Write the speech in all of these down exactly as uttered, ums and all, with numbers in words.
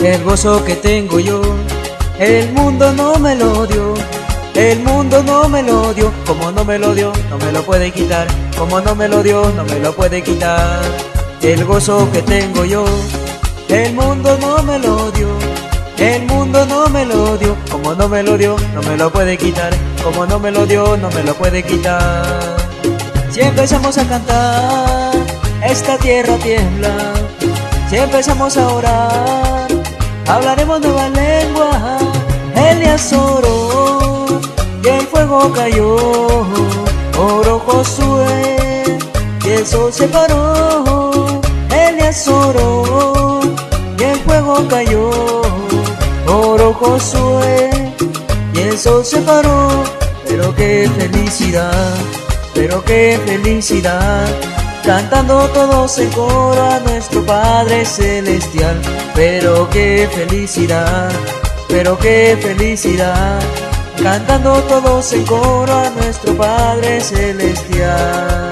el gozo que tengo yo, el mundo no me lo dio. El mundo no me lo dio, como no me lo dio, no me lo puede quitar. Como no me lo dio, no me lo puede quitar. El gozo que tengo yo, el mundo no me lo dio. El mundo no me lo dio, como no me lo dio, no me lo puede quitar. Como no me lo dio, no me lo puede quitar. Si empezamos a cantar, esta tierra tiembla. Si empezamos a orar, hablaremos nueva lengua. Elías oró y el fuego cayó. Oró Josué y el sol se paró. Elías oró y el fuego cayó. Oró Josué y el sol se paró. Pero qué felicidad, pero qué felicidad, cantando todos en coro a nuestro Padre Celestial. Pero qué felicidad, pero qué felicidad, cantando todos en coro a nuestro Padre Celestial.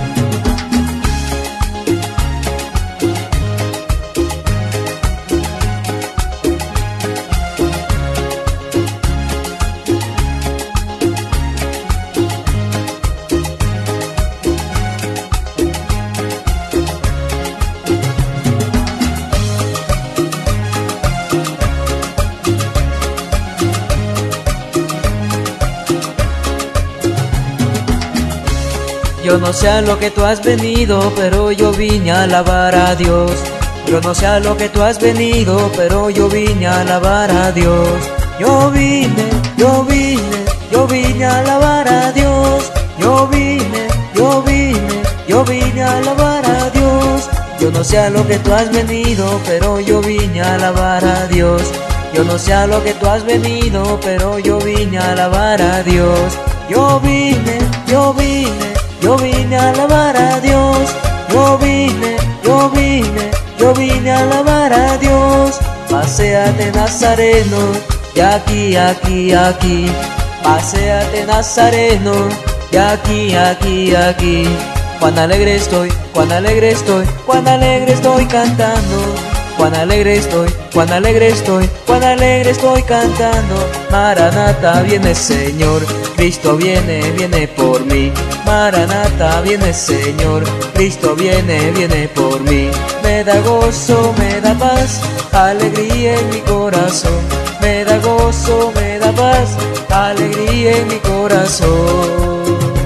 Yo no sé a lo que tú has venido, pero yo vine a alabar a Dios. Yo no sé a lo que tú has venido, pero yo vine a alabar a Dios. Yo vine, yo vine, yo vine a alabar a Dios. Yo vine, yo vine, yo vine a alabar a Dios. Yo no sé a lo que tú has venido, pero yo vine a alabar a Dios. Yo no sé a lo que tú has venido, pero yo vine a alabar a Dios. Yo vine, yo vine, yo vine a alabar a Dios. Yo vine, yo vine, yo vine a alabar a Dios. Paséate Nazareno, y aquí, aquí, aquí. Paséate Nazareno, y aquí, aquí, aquí. Cuán alegre estoy, cuán alegre estoy, cuán alegre estoy cantando. Cuán alegre estoy, cuán alegre estoy, cuán alegre estoy cantando. Maranata, viene Señor, Cristo viene, viene por mí. Maranata, viene Señor, Cristo viene, viene por mí. Me da gozo, me da paz, alegría en mi corazón. Me da gozo, me da paz, alegría en mi corazón.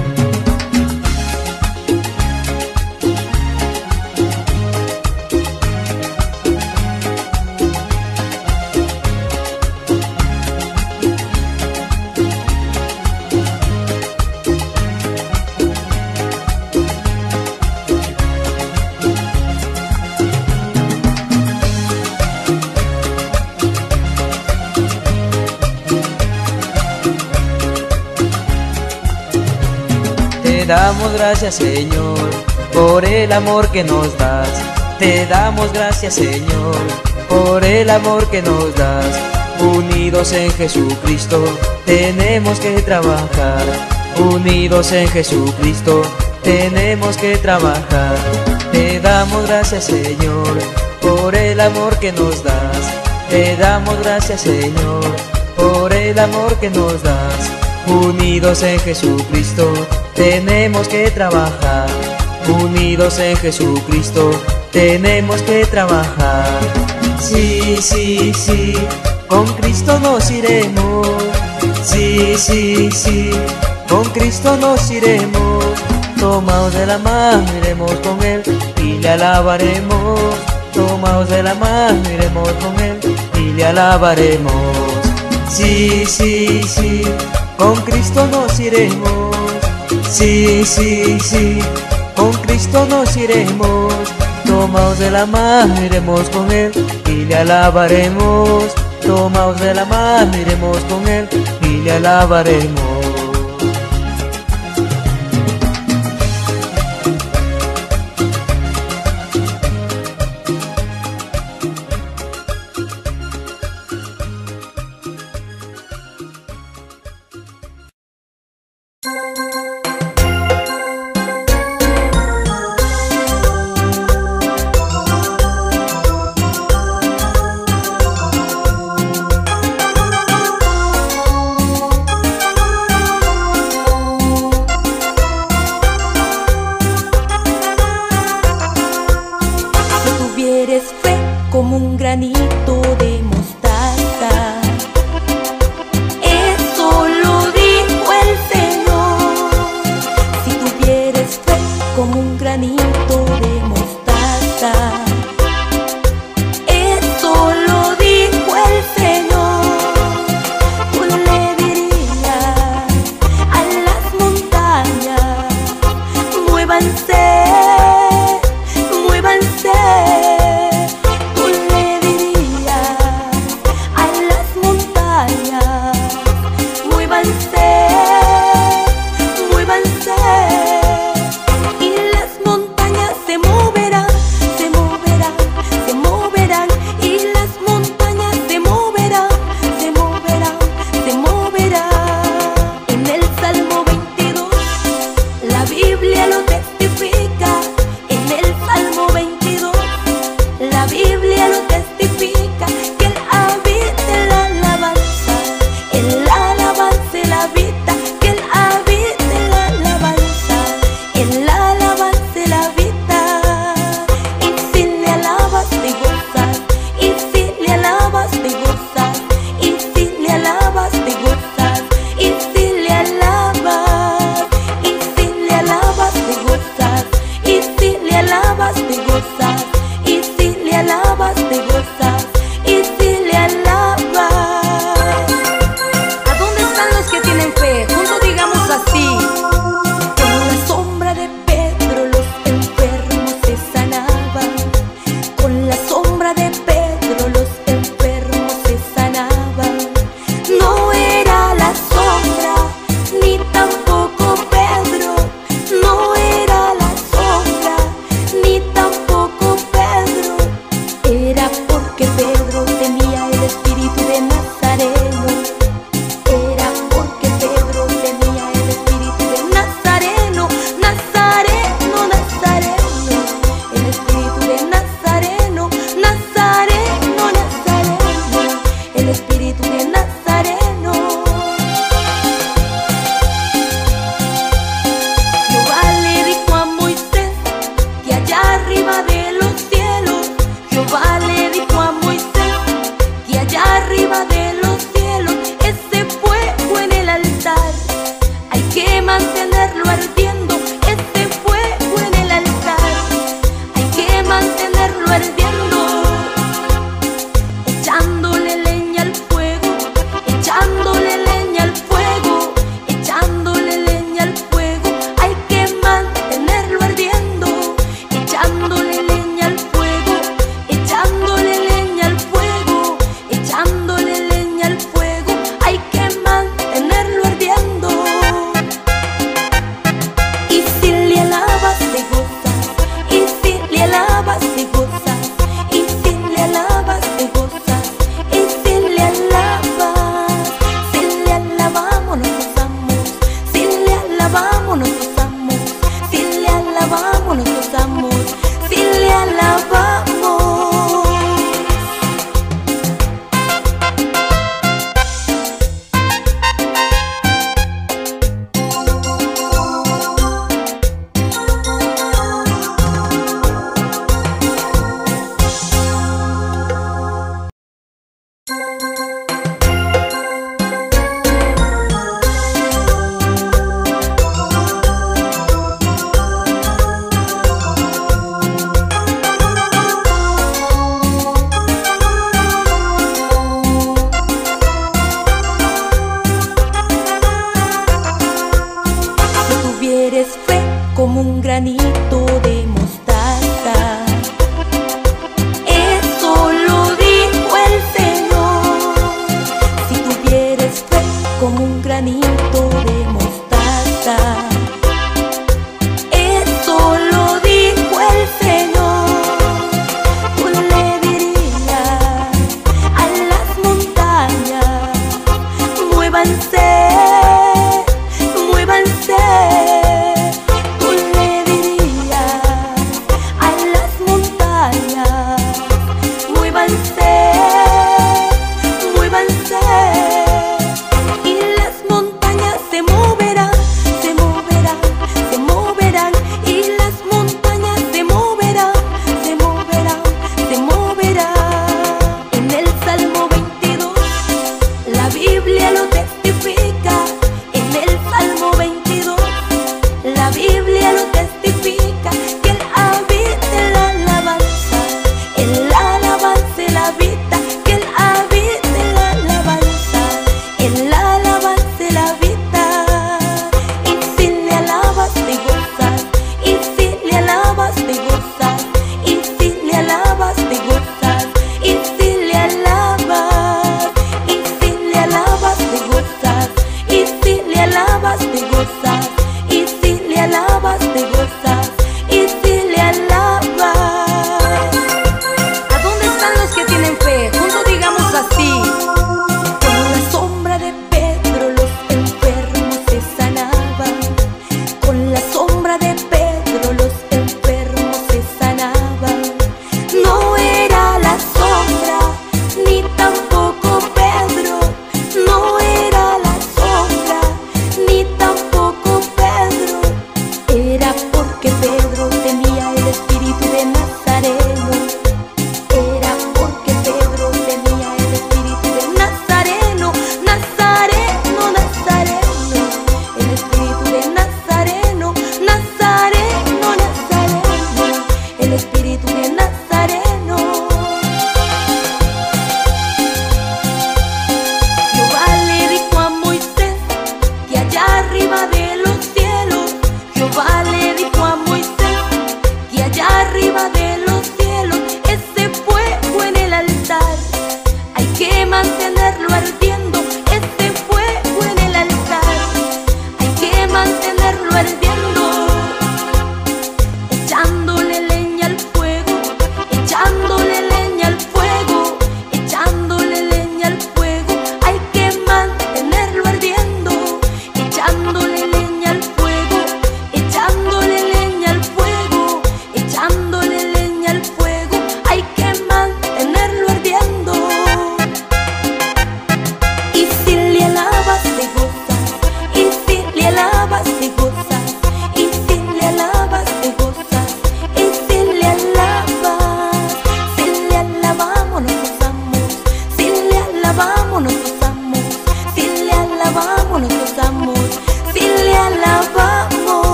Te damos gracias, Señor, por el amor que nos das. Te damos gracias, Señor, por el amor que nos das. Unidos en Jesucristo tenemos que trabajar. Unidos en Jesucristo tenemos que trabajar. Te damos gracias, Señor, por el amor que nos das. Te damos gracias, Señor, por el amor que nos das. Unidos en Jesucristo tenemos que trabajar. Unidos en Jesucristo tenemos que trabajar. Sí, sí, sí, con Cristo nos iremos. Sí, sí, sí, con Cristo nos iremos. Tomaos de la mano, iremos con Él y le alabaremos. Tomaos de la mano, iremos con Él y le alabaremos. Sí, sí, sí, con Cristo nos iremos. Sí, sí, sí, con Cristo nos iremos. Tomaos de la mano, iremos con Él y le alabaremos. Tomaos de la mano, iremos con Él y le alabaremos. como un granito de mostaza. Eso lo dijo el Señor. Si tuvieres fe como un granito de mostaza. Eso lo dijo el Señor. Tú le dirías a las montañas: muévanse, muévanse.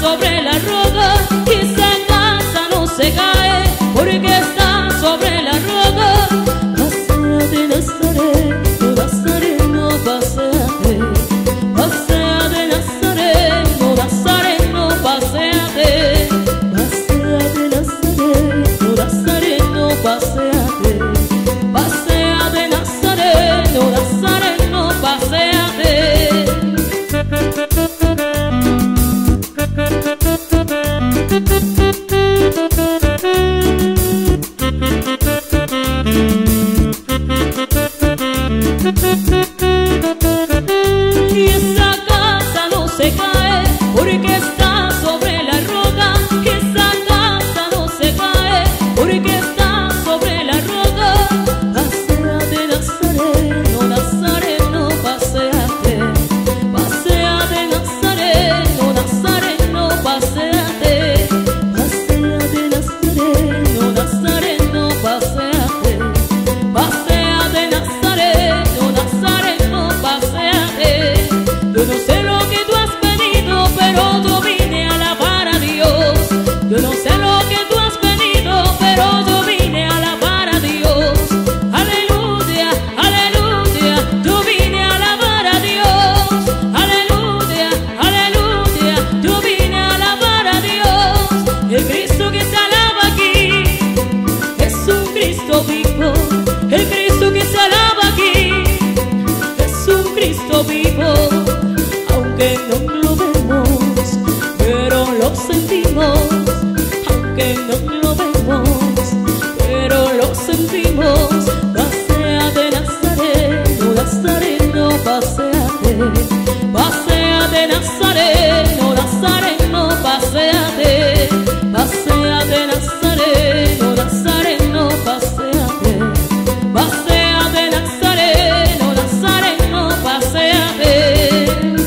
Porque está sobre la roca. Y esa casa no se cae porque está sobre la roca. Y esa casa no se cae porque está sobre la roca. Paséate, Nazareno, Nazareno, paséate. Paséate, Nazareno, Nazareno, paséate. Paséate, Nazareno, Nazareno, paséate. Paséate, Nazareno, Nazareno, paséate. Yo no sé lo que tú has pedido, pero yo vine a alabar a Dios. Yo no sé lo que tú has pedido, pero yo vine a alabar a Dios. Aleluya, aleluya, yo vine a alabar a Dios. Aleluya, aleluya, yo vine a alabar a Dios. El Cristo que se alaba aquí es un Cristo vivo. El Cristo que se alaba aquí es un Cristo vivo. Aunque no lo vemos, pero lo sentimos. Aunque no lo vemos, pero lo sentimos. Paséate, Nazareno, Nazareno, paséate. Paséate, Nazareno, Nazareno, paséate. Paséate, Nazareno, Nazareno, paséate. Paséate, Nazareno, Nazareno, paséate.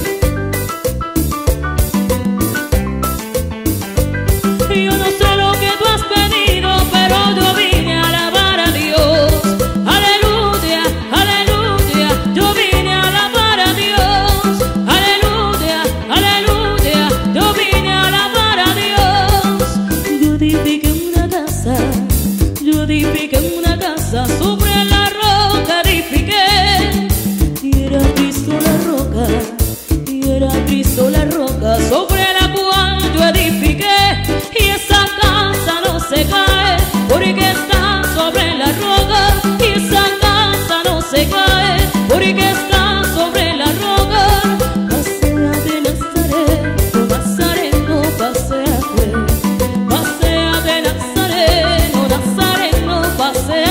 Yo no sé lo que tú has pedido, pero yo vine a alabar a Dios. Aleluya, aleluya, yo vine a alabar a Dios. Aleluya, aleluya, yo vine a alabar a Dios. Yo edifiqué una casa, yo edifiqué una casa sobre la roca edifiqué. Y era Cristo la roca, y era Cristo la roca sobre la cual yo edifiqué. Y esa casa no se cae porque está sobre la roca. Y esa casa no se cae porque está sobre la roca. Paséate, Nazareno, Nazareno, paséate. Paséate, Nazareno, Nazareno, paséate.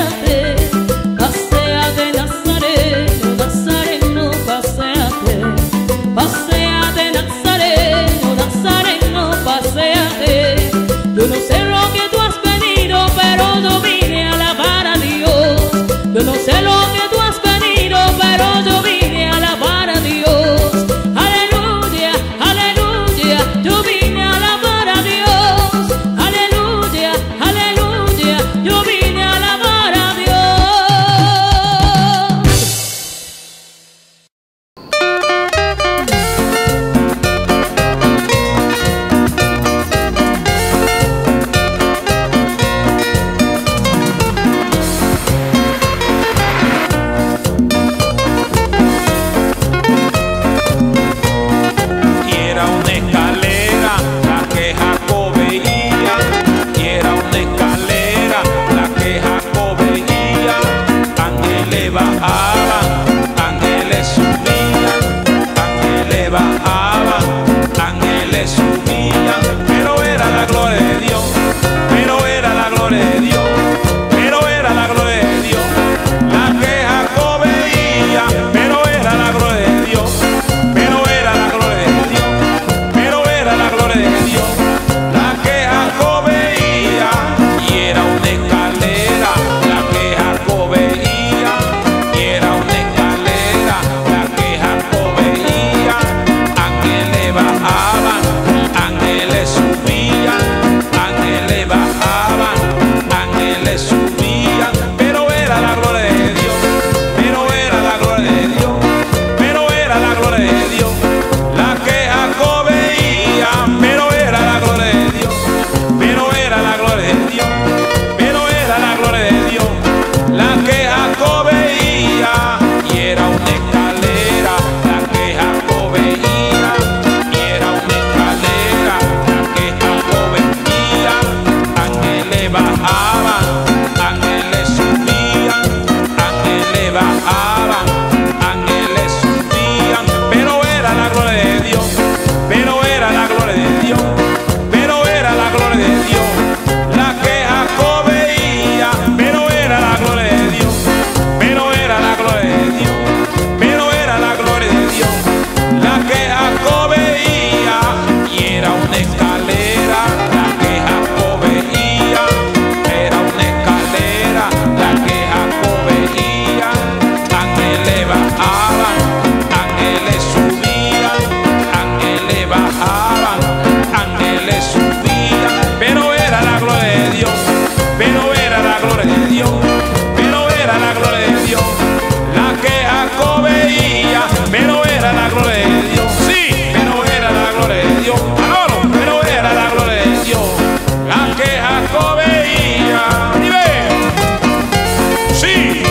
Jacob veía. Y ve, sí,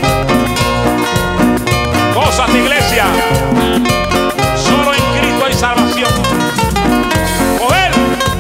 gózate, iglesia. Solo en Cristo hay salvación. Poder.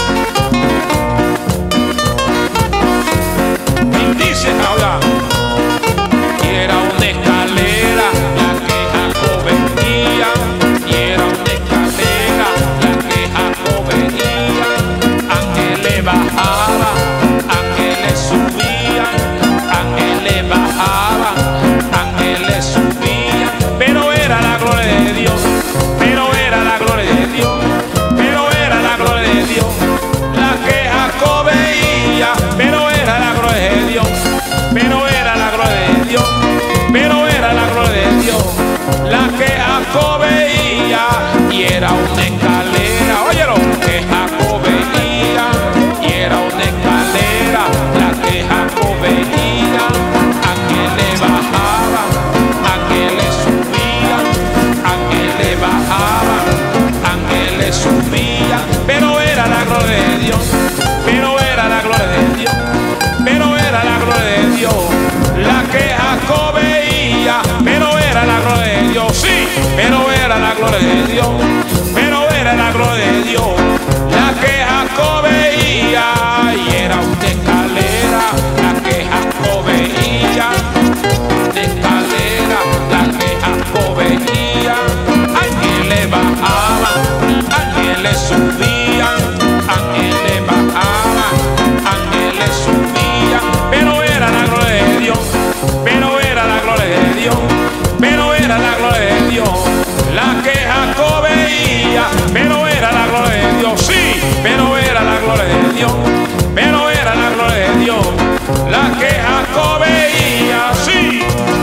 Bendice ahora. Y era una escalera la que Jacob venía. Y era una escalera la que Jacob venía. Ángeles bajaban, ángeles subían, ángeles bajaban, ángeles subían. Pero era la gloria de Dios, pero era la gloria de Dios, pero era la gloria de Dios la que Jacob veía. Pero era la gloria de Dios, pero era la gloria de Dios, pero era la gloria de Dios la que Jacob veía. Y era una escalera, óyelo, que Jacob veía. Y era una escalera la que Jacob veía. Ángeles bajaban, ángeles subían, ángeles bajaban, ángeles subían. Pero era la gloria de Dios, pero era la gloria de Dios, pero era la gloria de Dios la que Jacob veía. Pero era la gloria de Dios, sí, pero era la gloria de Dios, pero era la gloria de Dios la que Jacob veía. Y era una escalera la que Jacob veía, una escalera la que Jacob veía. Ángeles bajaban, ángeles subían, ángeles bajaban, ángeles subían. Pero era la gloria de Dios, pero era la gloria de Dios, pero era la gloria de Dios la que Jacob veía. Pero era la gloria de Dios, sí, pero era la gloria de Dios, pero era la gloria de Dios la que Jacob veía, sí.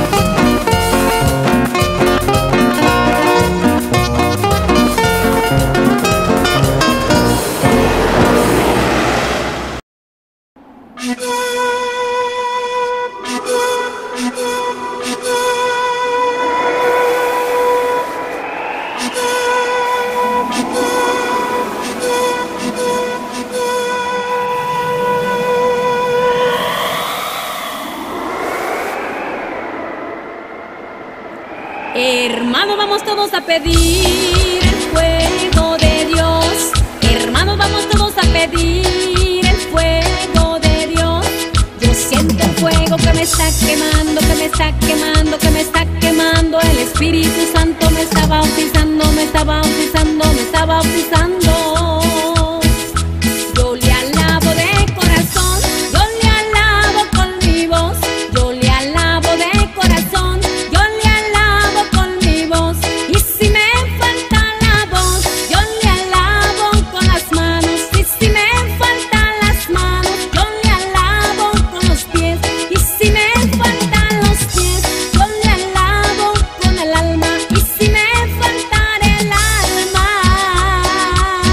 Hermanos, vamos todos a pedir el fuego de Dios. Hermanos, vamos todos a pedir el fuego de Dios. Yo siento el fuego que me está quemando, que me está quemando, que me está quemando. El Espíritu Santo me está bautizando, me está bautizando, me está bautizando. Yo le alabo de corazón, yo le alabo con mi voz. Yo le alabo de corazón, yo le alabo con mi voz. Y si me falta la voz, yo le alabo con las manos. Y si me faltan las manos, yo le alabo con los pies. Y si me faltan los pies, yo le alabo con el alma. Y si me faltara el alma,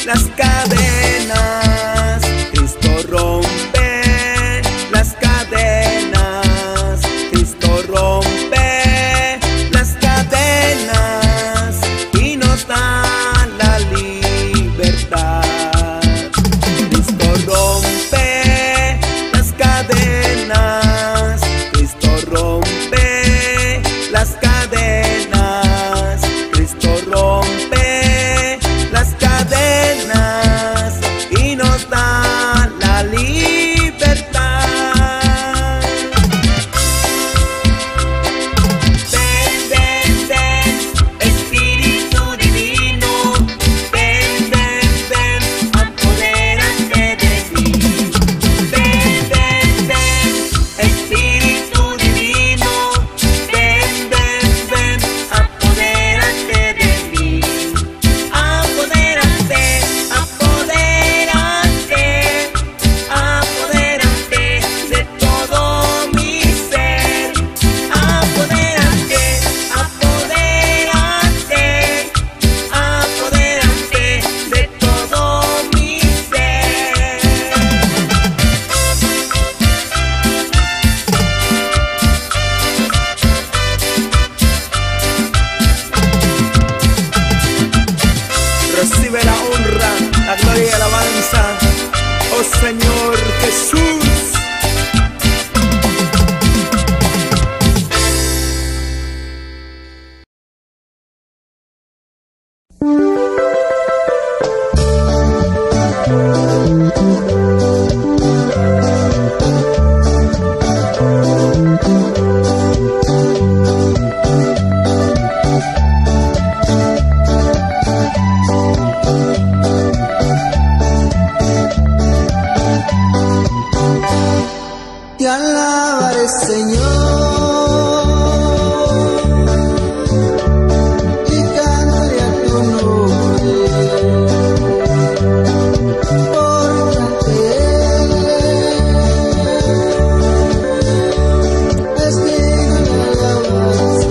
las cadenas. Cristo rompe las cadenas. Cristo rompe las cadenas y nos da la libertad. Cristo rompe las cadenas. Cristo rompe las cadenas. Cristo rompe las cadenas y nos da la libertad. Ven, ven, ven, Espíritu Divino, ven, ven, ven, apodérate de mí. Ven, ven, ven, Espíritu Divino, ven, ven, ven, apodérate de mí. Apodérate, apodérate, apodérate de todo mi ser. Apodérate, apodérate, apodérate de todo mi ser. Recibe la honra, la gloria y la alabanza, oh Señor Jesús. Te alabaré, Señor, y cantaré a tu nombre, porque es digno de alabanza.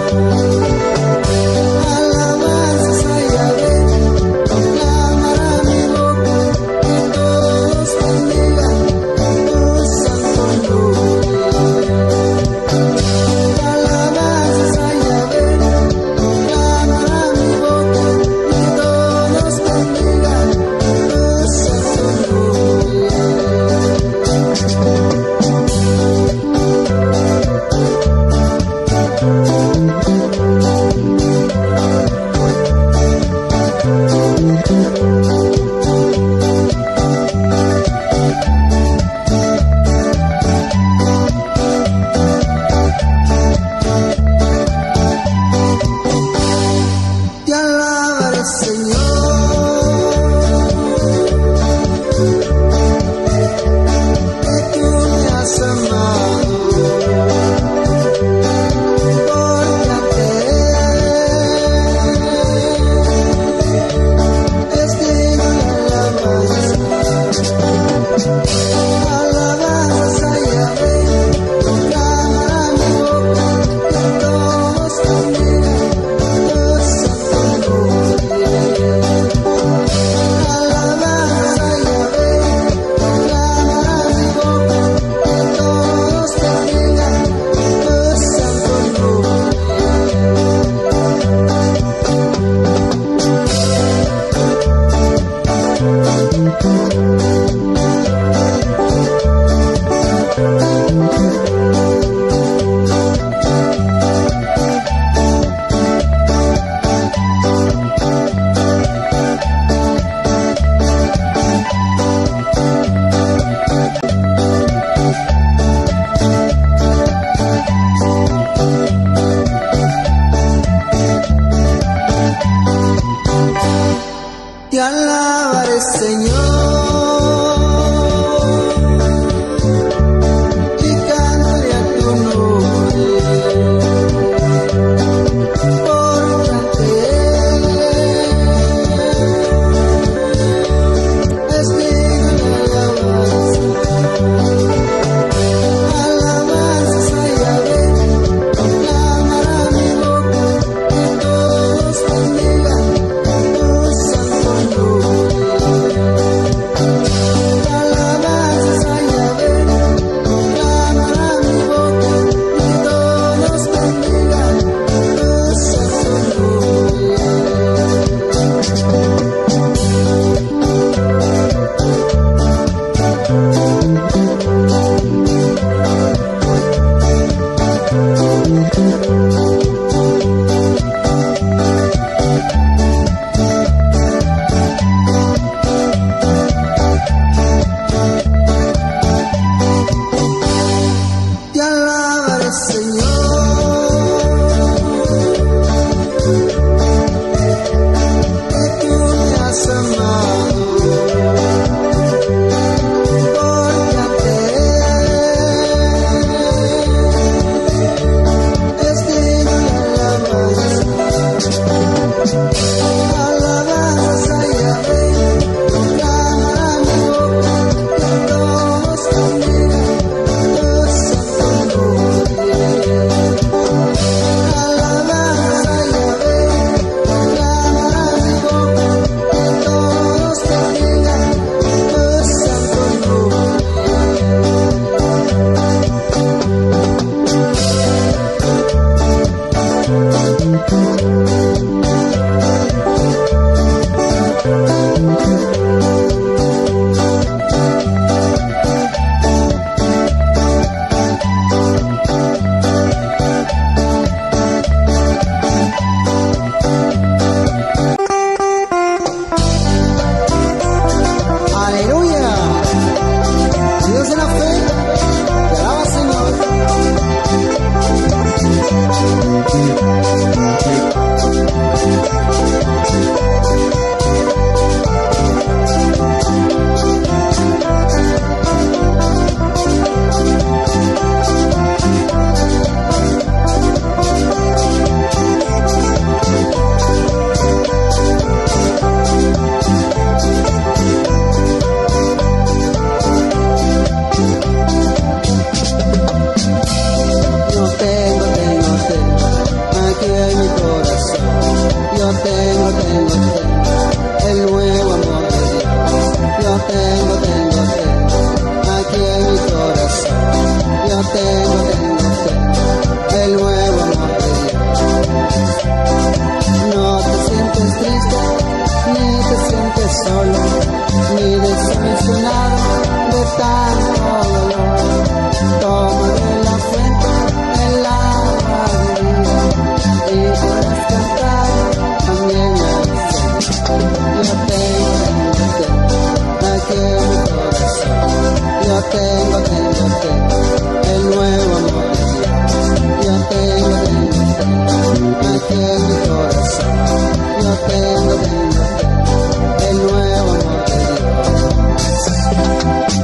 Alabanzas a Yahvé, proclamará mi boca, y todos bendigan tu santo nombre. Alabanzas a Yahvé, proclamará mi boca, y todos bendigan tu santo nombre. Te alabaré, Señor, que tú me has amado, porque ante es digno de alabanza. Alabanzas a Yahvé, proclamará mi boca, que todos bendigan tu santo nombre. Alabanzas a Yahvé, proclamará mi boca, que todos bendigan tu santo nombre. Te alabaré, Señor, y cantaré a tu nombre, porque es digno de alabanza. Alabanzas a Yahvé, proclamará mi boca, que todos bendigan tu santo nombre. tengo, tengo, tengo el nuevo amor de Dios. Yo tengo, tengo, tengo aquí en mi corazón. Yo tengo, tengo, tengo el nuevo amor de Dios. No te sientes triste, ni te sientes solo, ni desilusionado de tanto dolor. Toma de la fuente el agua de vida y podrás cantar también al Señor. Yo tengo, tengo, tengo aquí en mi corazón. Yo tengo, tengo, tengo el nuevo amor de Dios. Yo tengo, tengo, tengo aquí en mi corazón. Yo tengo, tengo, tengo el nuevo amor de Dios.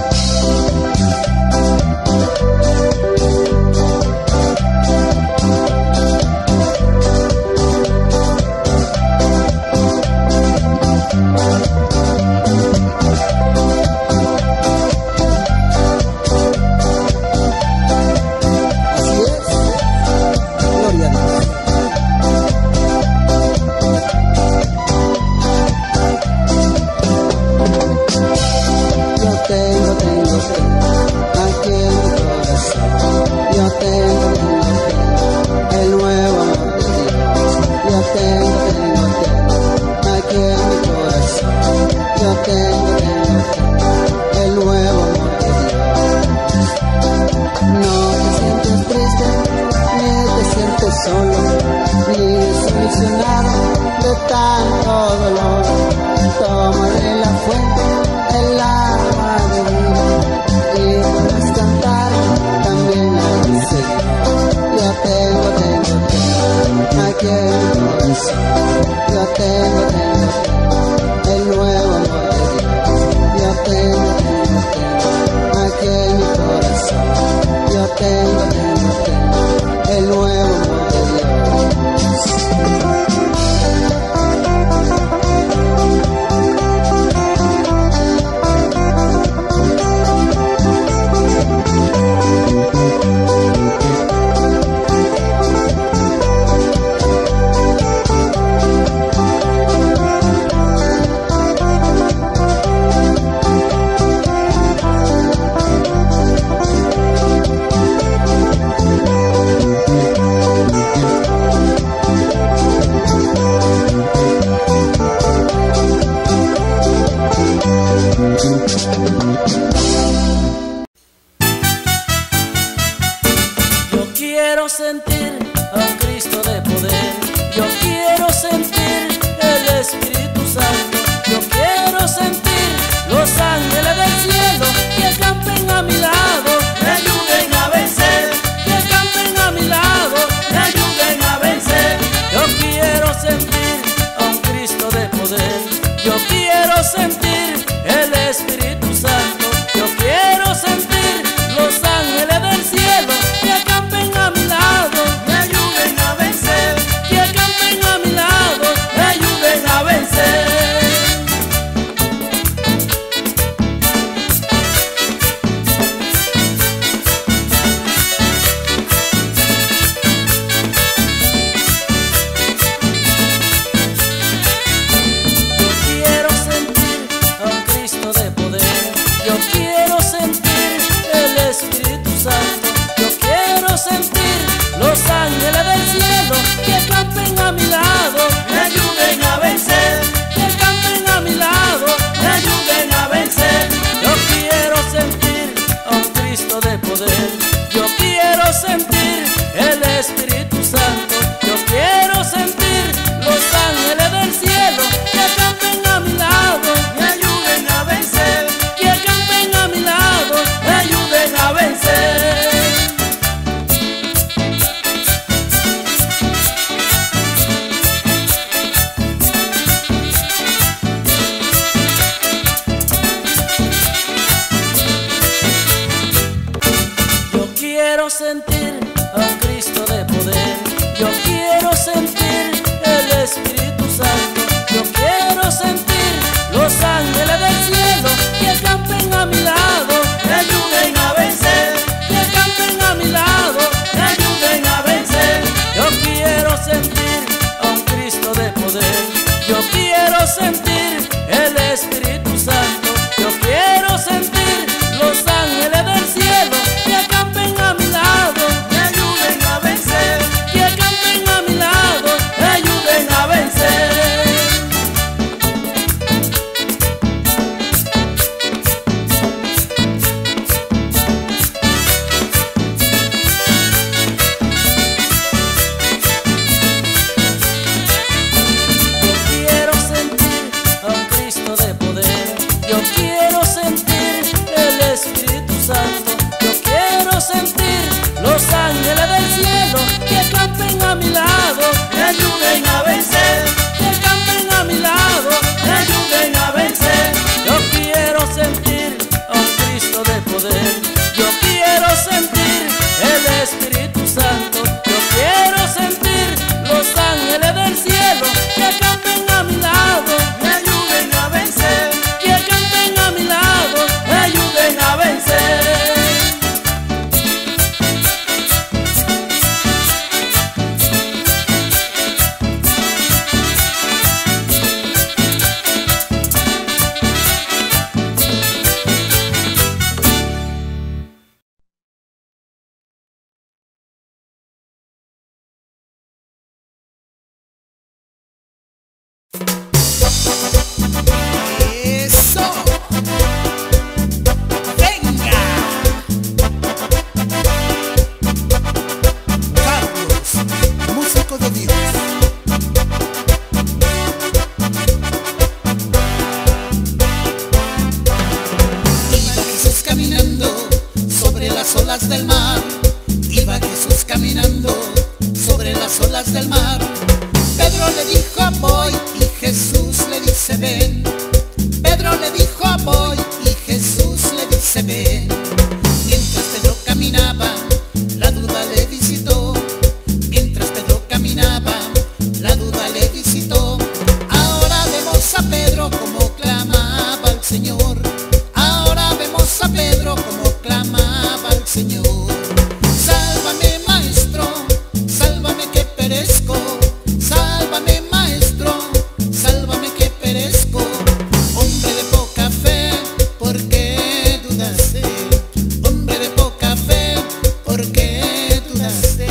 olas del mar, iba Jesús caminando sobre las olas del mar. Pedro le dijo voy y Jesús le dice ven. Pedro le dijo voy y Jesús le dice ven. Mientras Pedro caminaba, la duda le visitó. Mientras Pedro caminaba, la duda le visitó. Ahora vemos a Pedro como clamaba al Señor. Ahora vemos a Pedro como clamaba al Señor. Sálvame, maestro, sálvame que perezco. Sálvame, maestro, sálvame que perezco. Hombre de poca fe, ¿por qué dudaste? Hombre de poca fe, ¿por qué dudaste?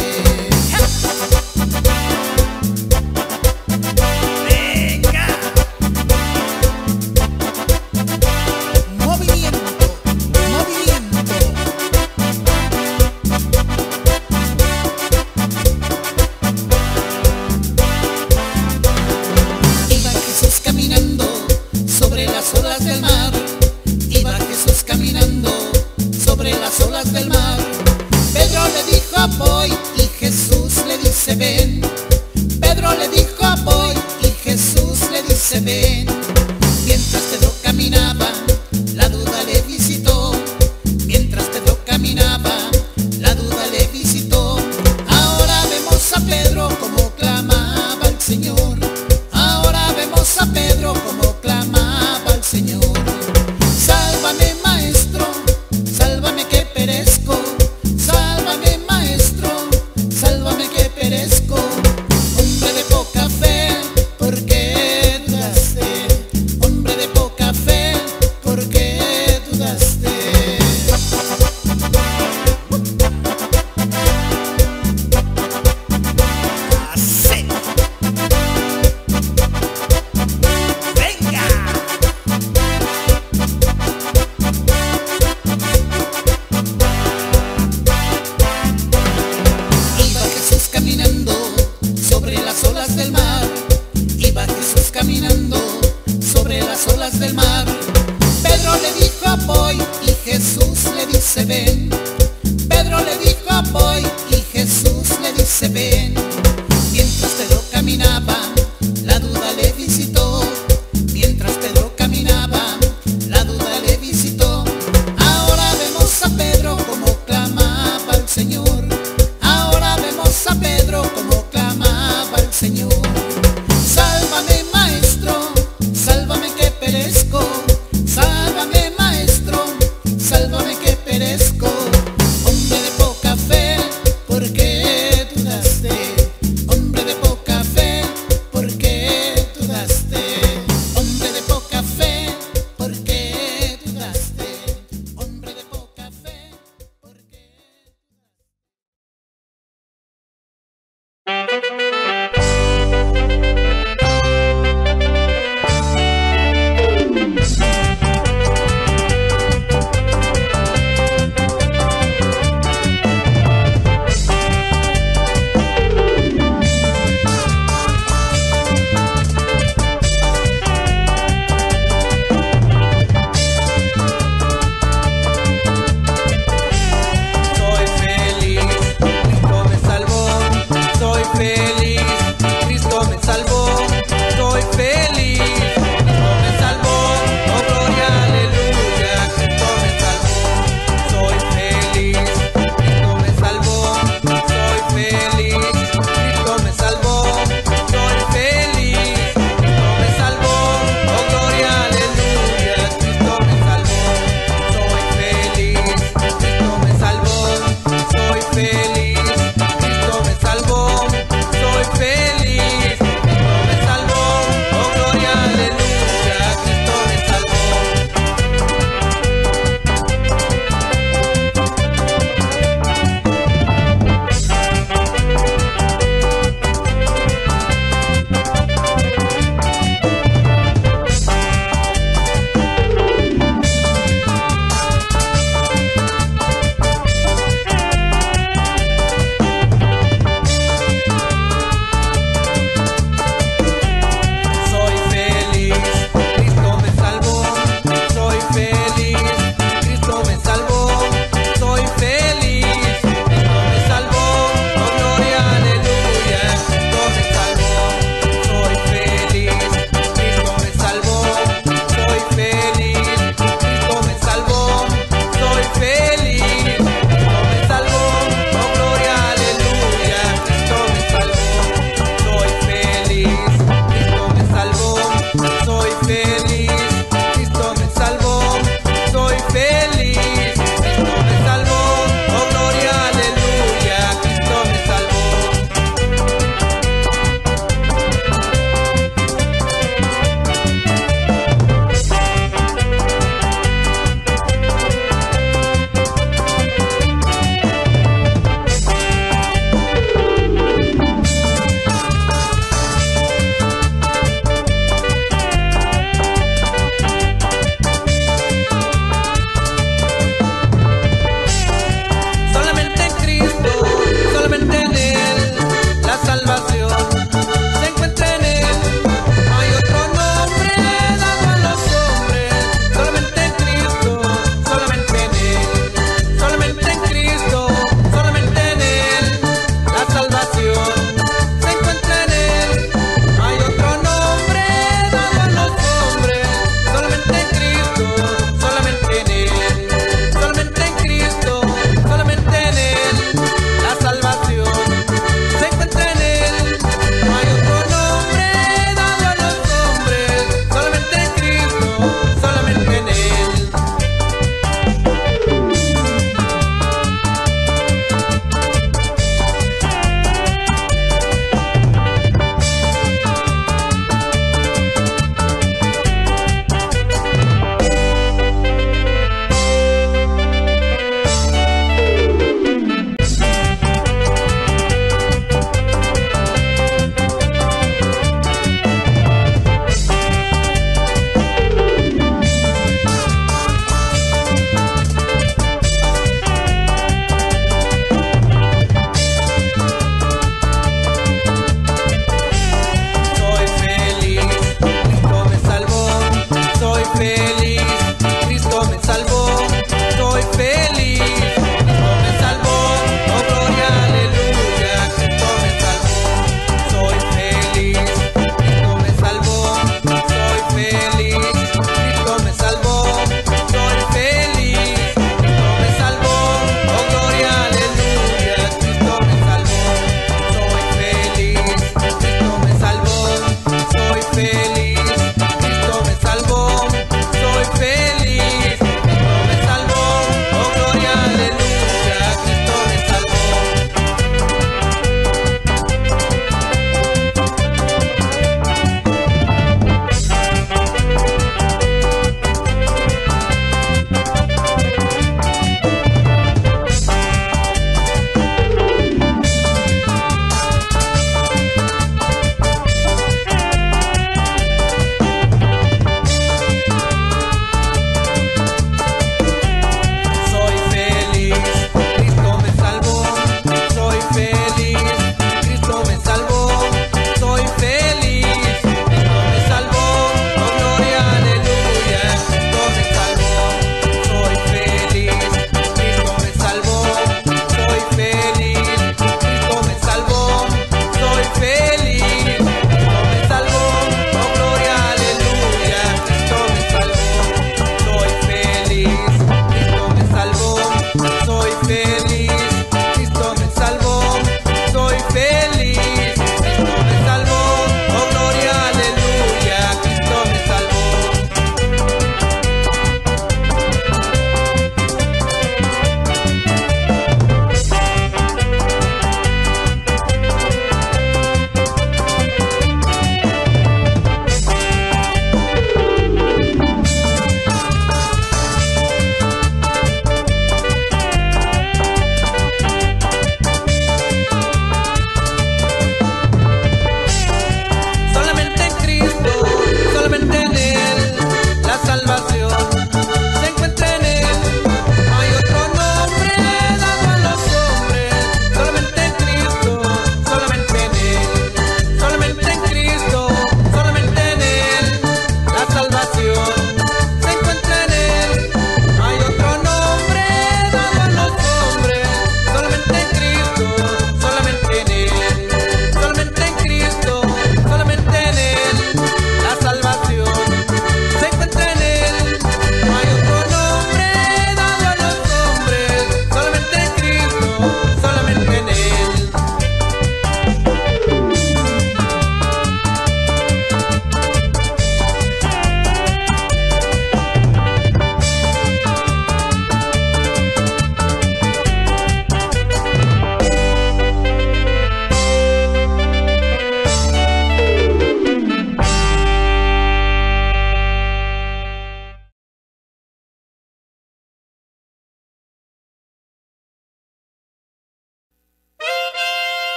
¡Venga! Movimiento, movimiento. Iba Jesús caminando sobre las olas del mar. Iba Jesús caminando sobre las olas del mar. Pedro le dijo voy y Jesús le dice ven. Pedro le dijo voy y Jesús le dice ven. Mientras Pedro caminaba, la duda le visitó. Mientras Pedro caminaba, la duda le visitó. Ahora vemos a Pedro como clamaba al Señor. Ahora vemos a Pedro como clamaba al Señor. Sálvame, maestro, sálvame que perezco. Sálvame, maestro, sálvame que perezco. Hombre de poca fe, ¿por qué dudaste? Hombre de poca fe, ¿por qué dudaste? Así. ¡Venga! Iba Jesús caminando sobre las olas del mar. Iba Jesús caminando sobre las olas del mar. Pedro le dijo voy y Jesús le dice ven. Pedro le dijo voy y Jesús le dice ven. Mientras Pedro caminaba, la duda le visitó. Mientras Pedro caminaba, la duda le visitó. Ahora vemos a Pedro como clamaba al Señor. Ahora vemos a Pedro como clamaba al Señor. Sálvame, maestro, sálvame que perezco. Sálvame, maestro, sálvame que perezco.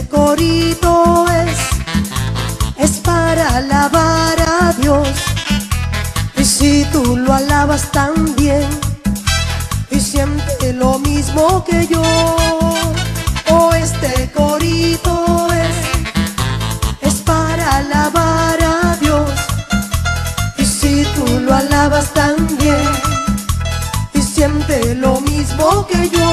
este corito es, es para alabar a Dios. Y si tú lo alabas también y siente lo mismo que yo, oh, este corito es, es para alabar a Dios. Y si tú lo alabas también y siente lo mismo que yo,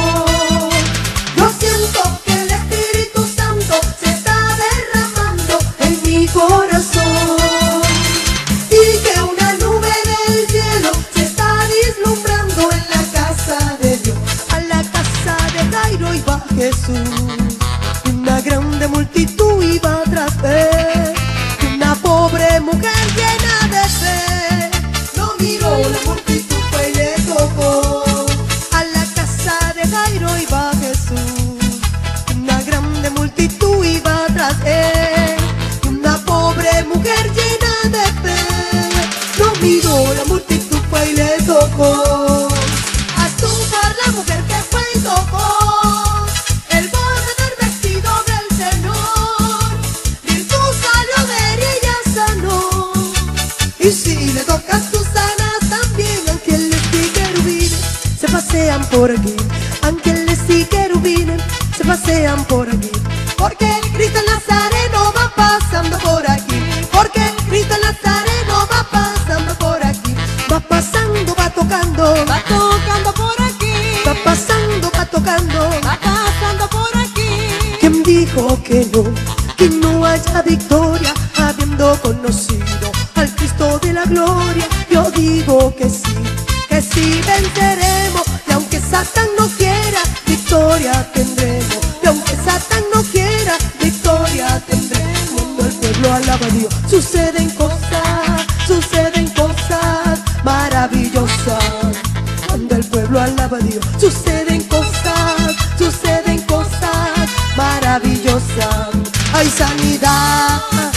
yo siento que el Espíritu Santo se está derramando en mi corazón y que una nube del cielo se está vislumbrando en la casa de Dios. A la casa de Jairo iba Jesús y una grande multitud iba tras él, y una pobre mujer llena de fe no miró la multitud, fue y le tocó. A la casa de Jairo iba Jesús, una grande multitud iba tras él, y una pobre mujer llena de fe no miró la multitud, fue y le tocó. A azúcar la mujer que fue y tocó el borde del vestido del Señor, virtud salió de él y ella sanó. Y si le tocas tú sanas también. Ángeles y querubines se pasean por aquí, ángeles y querubines se pasean por aquí, porque Cristo el Nazareno va pasando por aquí, porque Cristo el Nazareno va pasando por aquí, va pasando, va tocando, Va tocando por aquí, va pasando, va tocando. va pasando por aquí. ¿Quién dijo que no, que no haya victoria habiendo conocido al Cristo de la gloria? Yo digo que sí, que sí venceremos, y aunque Satán no quiera, victoria tendremos, y aunque Satán no quiera, victoria tendremos. Cuando el pueblo alaba a Dios, suceden cosas, suceden cosas maravillosas. Cuando el pueblo alaba a Dios, suceden cosas, suceden cosas maravillosas. Hay sanidad,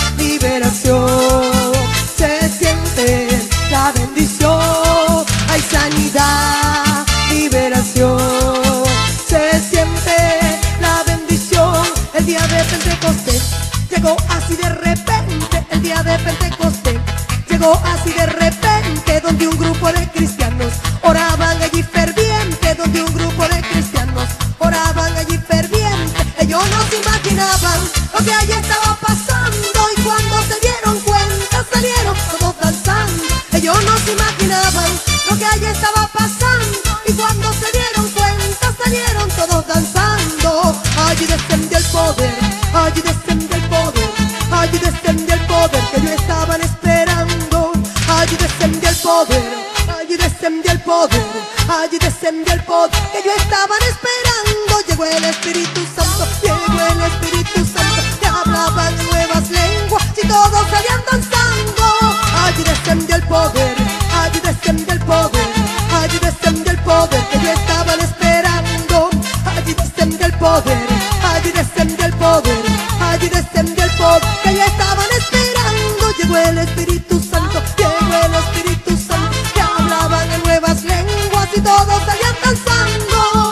liberación, se siente la bendición. Hay sanidad, liberación, se siente la bendición. El día de Pentecostés llegó así de repente, el día de Pentecostés llegó así de repente, donde un grupo de cristianos oraban allí ferviente, donde un grupo de cristianos oraban allí ferviente. Ellos no se imaginaban lo que allí estaba pasando, y cuando se dieron cuenta salieron todos danzando. Ellos no se imaginaban lo que allí estaba pasando, y cuando se dieron cuenta salieron todos danzando. Allí descendió el poder, allí descendió el poder, allí descendió el poder que ellos estaban esperando. Allí descendió el poder, allí descendió el poder, allí descendió el poder que ellos estaban esperando. Llegó el Espíritu Santo, llegó el Espíritu Santo, que hablaban en nuevas lenguas y todos salían danzando. Allí descendió el poder, allí descendió el poder, allí descendió el poder que ellos estaban esperando. Allí descendió el poder, allí descendió el poder, allí descendió el poder que ellos estaban esperando. Llegó el Espíritu Santo, llegó el Espíritu Santo, que hablaban en nuevas lenguas y todos salían danzando.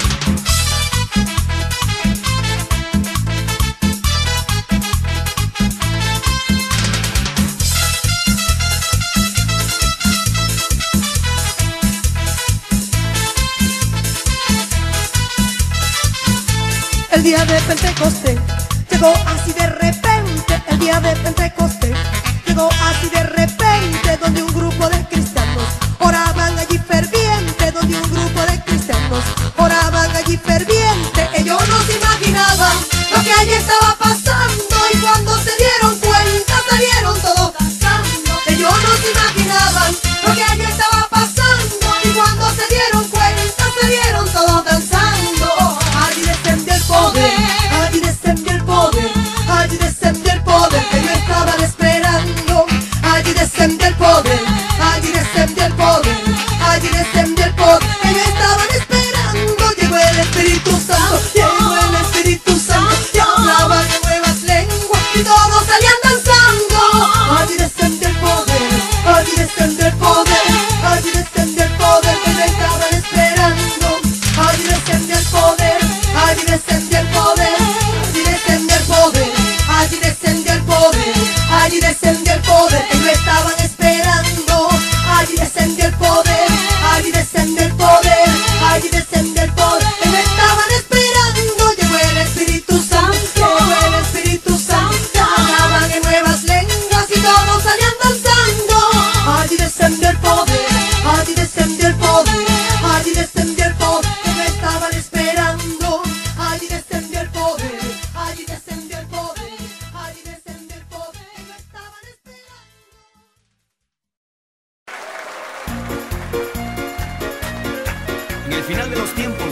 El día de Pentecostés llegó así de repente, el día de Pentecostés llegó así de repente, donde un grupo de cristianos oraban allí ferviente, donde un grupo de cristianos oraban allí ferviente. Ellos no se imaginaban lo que allí estaba pasando, y cuando se dieron cuenta salieron todos danzando. Ellos no se imaginaban lo que allí estaba pasando, y cuando se dieron cuenta salieron todos danzando. Allí descendió el poder, allí descendió el poder, allí descendió el poder que ellos estaban esperando. Allí descendió el poder, allí descendió el poder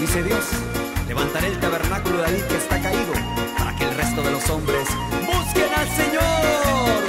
dice Dios: levantaré el tabernáculo de David que está caído, para que el resto de los hombres busquen al Señor.